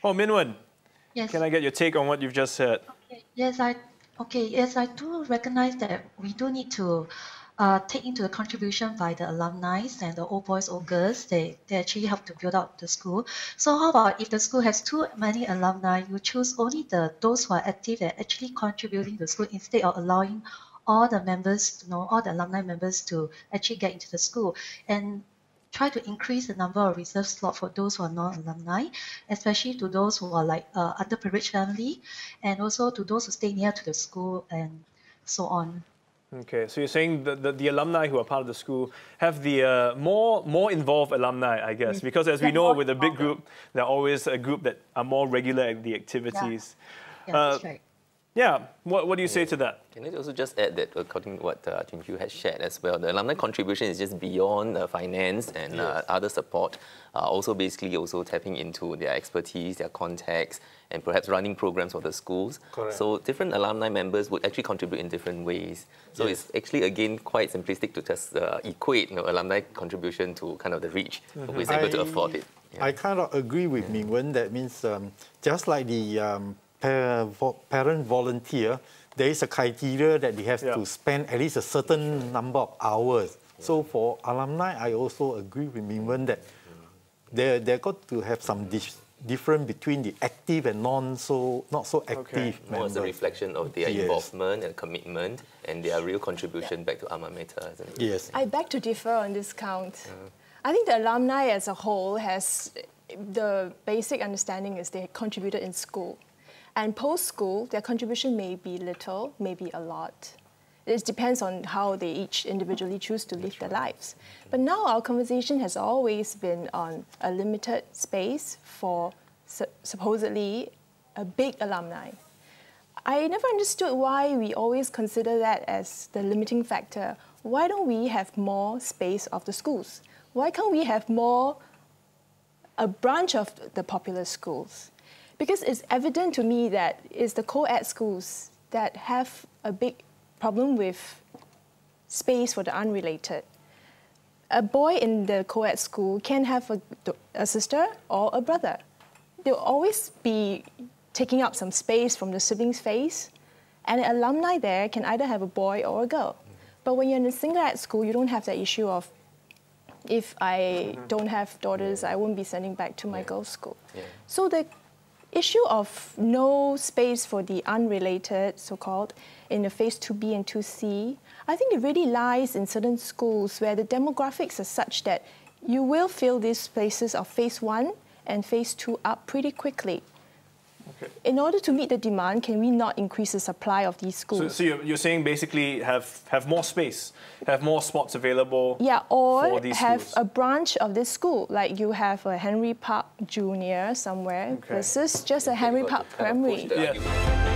Oh, Min-wen, Yes. can I get your take on what you've just said? Yes, I do recognize that we do need to take into the contribution by the alumni and the old boys, old girls. They actually help to build up the school. So how about if the school has too many alumni, you choose only those who are active and actually contributing to the school instead of allowing all the members, all the alumni members to actually get into the school. And try to increase the number of reserve slots for those who are non-alumni, especially to those who are like underprivileged family, and also to those who stay near to the school and so on. Okay, so you're saying that the alumni who are part of the school have the more involved alumni, I guess, because as we know, with a big group, there are always a group that are more regular at the activities. Yeah, that's right. Yeah, what do you say to that? Can I also just add that according to what Tim Hugh has shared as well, the alumni contribution is just beyond finance and other support, also basically also tapping into their expertise, their contacts, and perhaps running programs for the schools. Correct. So different alumni members would actually contribute in different ways. So it's actually, again, quite simplistic to just equate alumni contribution to kind of the rich who is able to afford it. Yeah. I kind of agree with Min-wen. That means just like the parent volunteer, there is a criteria that they have to spend at least a certain number of hours. So for alumni, I also agree with Min-wen that they got to have some difference between the active and not so active members. More as a reflection of their involvement and commitment and their real contribution back to alma mater, isn't it? Yes. I beg to differ on this count. I think the alumni as a whole has the basic understanding is they contributed in school. And post-school, their contribution may be little, maybe a lot. It depends on how they each individually choose to live their lives. But now our conversation has always been on a limited space for supposedly a big alumni. I never understood why we always consider that as the limiting factor. Why don't we have more space of the schools? Why can't we have a branch of the popular schools? Because it's evident to me that it's the co-ed schools that have a big problem with space for the unrelated. A boy in the co-ed school can have a sister or a brother. They'll always be taking up some space from the siblings' face, and an alumni there can either have a boy or a girl. But when you're in a single-ed school, you don't have that issue of, if I don't have daughters, I won't be sending back to my girls' school. So the issue of no space for the unrelated, so-called, in the phase 2B and 2C, I think it really lies in certain schools where the demographics are such that you will fill these places of phase 1 and phase 2 up pretty quickly. Okay. In order to meet the demand, can we not increase the supply of these schools? So you're saying basically have more space, have more spots available. Yeah, or for these have schools. a branch of this school, like you have a Henry Park Junior somewhere versus just a Henry Park Primary. Yeah.